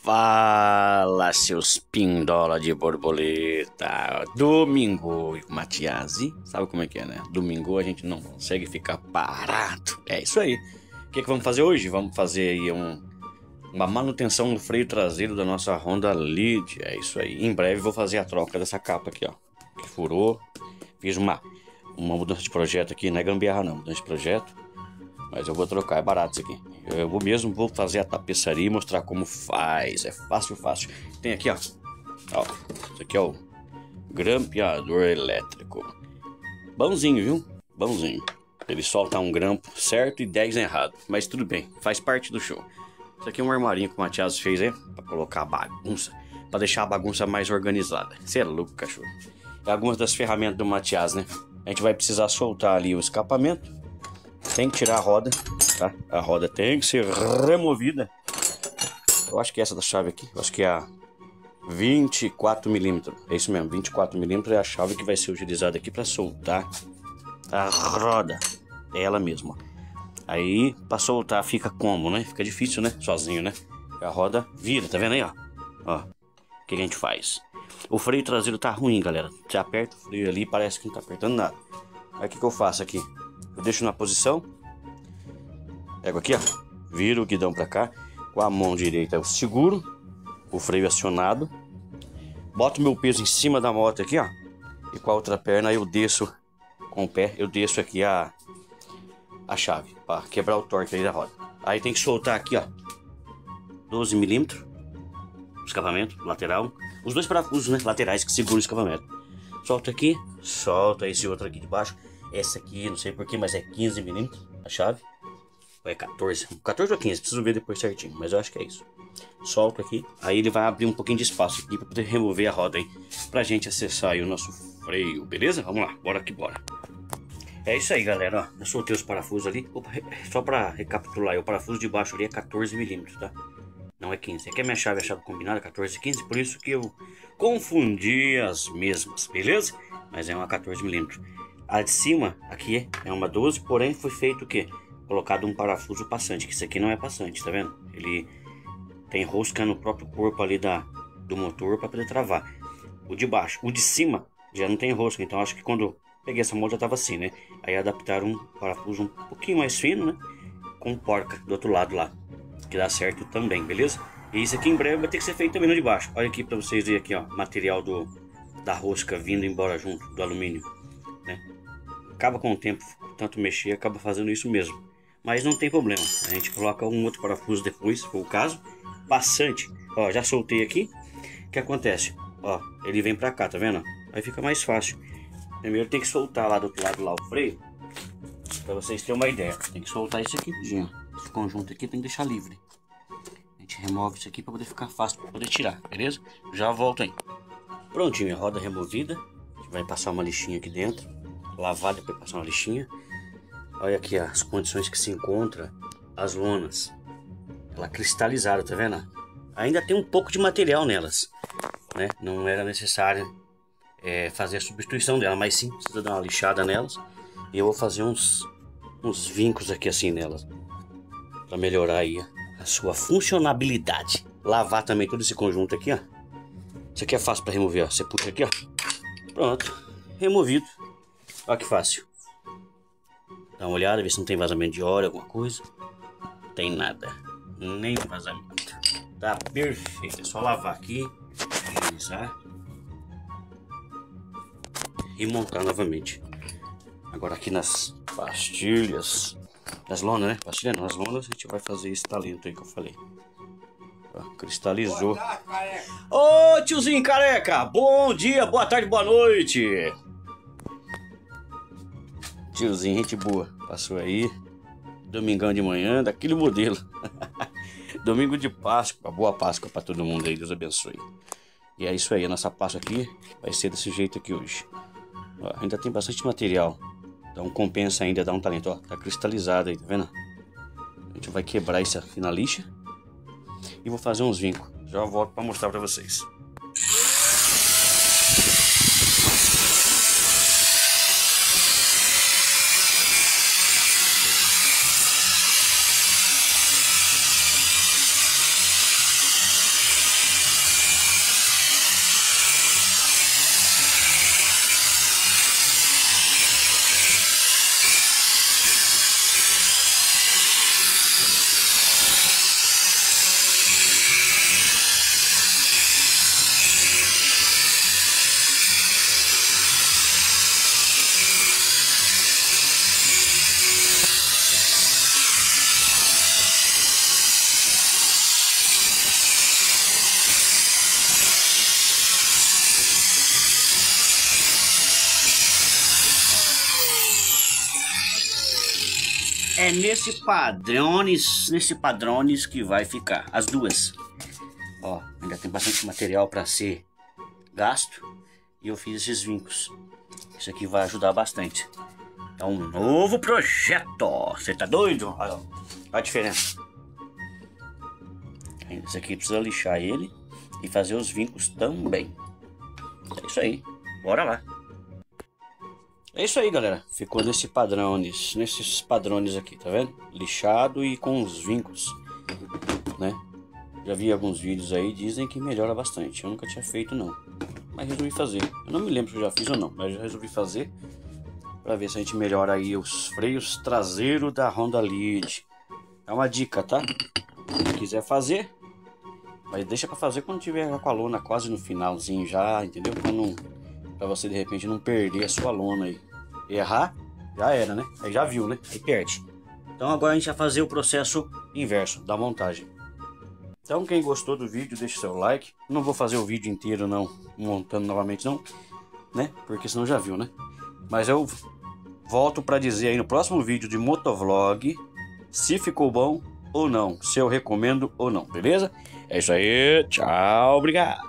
Fala, seus pindola de borboleta. Domingo, Matiasi, sabe como é que é, né? Domingo a gente não consegue ficar parado. É isso aí. O que vamos fazer hoje? Vamos fazer aí uma manutenção no freio traseiro da nossa Honda Lead. É isso aí. Em breve vou fazer a troca dessa capa aqui, ó, que furou. Fiz uma mudança de projeto aqui, não é gambiarra não, mudança de projeto. Mas eu vou trocar, é barato isso aqui. Eu vou fazer a tapeçaria e mostrar como faz. É fácil. Tem aqui, ó. Isso aqui é o grampeador elétrico. Bonzinho, viu? Bonzinho. Ele solta um grampo certo e 10 errado. Mas tudo bem, faz parte do show. Isso aqui é um armarinho que o Matias fez, hein? Pra colocar a bagunça. Pra deixar a bagunça mais organizada. Você é louco, cachorro. E algumas das ferramentas do Matias, né? A gente vai precisar soltar ali o escapamento. Tem que tirar a roda, tá? A roda tem que ser removida. Eu acho que essa da chave aqui, eu acho que é a 24mm. É isso mesmo, 24mm é a chave que vai ser utilizada aqui para soltar a roda. É ela mesma. Aí, para soltar fica como, né? Fica difícil, né? Sozinho, né? A roda vira, tá vendo aí, ó? Ó, o que a gente faz? O freio traseiro tá ruim, galera. Você aperta o freio ali, parece que não tá apertando nada. Aí o que eu faço aqui? Eu deixo na posição, pego aqui, ó, viro o guidão pra cá, com a mão direita eu seguro o freio acionado, boto meu peso em cima da moto aqui, ó, e com a outra perna eu desço com o pé, eu desço aqui a chave, para quebrar o torque aí da roda. Aí tem que soltar aqui, ó, 12mm, escapamento lateral, os dois parafusos, né, laterais que seguram o escapamento. Solta aqui, solta esse outro aqui de baixo. Essa aqui, não sei porquê, mas é 15mm a chave. Ou é 14? 14 ou 15, preciso ver depois certinho, mas eu acho que é isso. Solto aqui, aí ele vai abrir um pouquinho de espaço aqui para poder remover a roda aí, pra gente acessar aí o nosso freio, beleza? Vamos lá, bora que bora. É isso aí, galera, ó, eu soltei os parafusos ali. Opa, só para recapitular, o parafuso de baixo ali é 14mm, tá? Não é 15, aqui é minha chave, a chave combinada 14 e 15, por isso que eu confundi as mesmas, beleza? Mas é uma 14mm. A de cima, aqui, é uma 12, porém foi feito o quê? Colocado um parafuso passante, que isso aqui não é passante, tá vendo? Ele tem rosca no próprio corpo ali do motor para poder travar. O de baixo, o de cima já não tem rosca, então acho que quando eu peguei essa moto já tava assim, né? Aí adaptaram um parafuso um pouquinho mais fino, né? Com porca do outro lado lá, que dá certo também, beleza? E isso aqui em breve vai ter que ser feito também no de baixo. Olha aqui para vocês verem aqui, ó, material da rosca vindo embora junto, do alumínio, né? Acaba com o tempo, tanto mexer, acaba fazendo isso mesmo. Mas não tem problema, a gente coloca um outro parafuso depois, se for o caso. Passante, ó, já soltei aqui. O que acontece? Ó, ele vem pra cá, tá vendo? Aí fica mais fácil. Primeiro tem que soltar lá do outro lado lá o freio, pra vocês terem uma ideia. Tem que soltar isso aqui, esse conjunto aqui tem que deixar livre. A gente remove isso aqui pra poder ficar fácil, pra poder tirar, beleza? Já volto aí. Prontinho, a roda removida. A gente vai passar uma lixinha aqui dentro. Lavar, depois passar uma lixinha. Olha aqui as condições que se encontra as lonas. Ela cristalizaram, tá vendo? Ainda tem um pouco de material nelas, né? Não era necessário fazer a substituição dela, mas sim precisa dar uma lixada nelas. E eu vou fazer uns vincos aqui assim nelas, para melhorar aí a sua funcionabilidade. Lavar também todo esse conjunto aqui, ó. Isso aqui é fácil para remover, ó. Você puxa aqui, ó. Pronto, removido. Olha que fácil. Dá uma olhada, ver se não tem vazamento de óleo, alguma coisa. Não tem nada, nem vazamento. Tá perfeito, é só lavar aqui, higienizar e montar novamente. Agora aqui nas pastilhas, nas lonas, né? Pastilha não, nas lonas a gente vai fazer esse talento aí que eu falei. Ó, cristalizou. Ô tiozinho careca, bom dia, boa tarde, boa noite. Tiozinho, gente boa, passou aí, domingão de manhã, daquele modelo. Domingo de Páscoa, boa Páscoa pra todo mundo aí, Deus abençoe. E é isso aí, a nossa Páscoa aqui vai ser desse jeito aqui hoje. Ó, ainda tem bastante material, então compensa ainda dar um talento, ó, tá cristalizado aí, tá vendo? A gente vai quebrar isso aqui na lixa e vou fazer uns vincos, já volto pra mostrar pra vocês. É nesse padrões que vai ficar as duas. Ó, ainda tem bastante material para ser gasto e eu fiz esses vincos. Isso aqui vai ajudar bastante. É um novo projeto. Você tá doido? Olha a diferença. Esse aqui precisa lixar ele e fazer os vincos também. É isso aí. Bora lá. É isso aí, galera. Ficou nesses padrões aqui, tá vendo? Lixado e com os vincos, né? Já vi alguns vídeos aí, dizem que melhora bastante. Eu nunca tinha feito não, mas resolvi fazer. Eu não me lembro se eu já fiz ou não, mas já resolvi fazer para ver se a gente melhora aí os freios traseiros da Honda Lead. É uma dica, tá? Se quiser fazer, mas deixa para fazer quando tiver com a lona quase no finalzinho já, entendeu? Para você de repente não perder a sua lona aí. Errar, já era, né? Aí já viu, né? Aí perde. Então agora a gente vai fazer o processo inverso da montagem. Então quem gostou do vídeo, deixa seu like. Não vou fazer o vídeo inteiro não, montando novamente não, né? Porque senão já viu, né? Mas eu volto para dizer aí no próximo vídeo de motovlog se ficou bom ou não, se eu recomendo ou não, beleza? É isso aí, tchau, obrigado.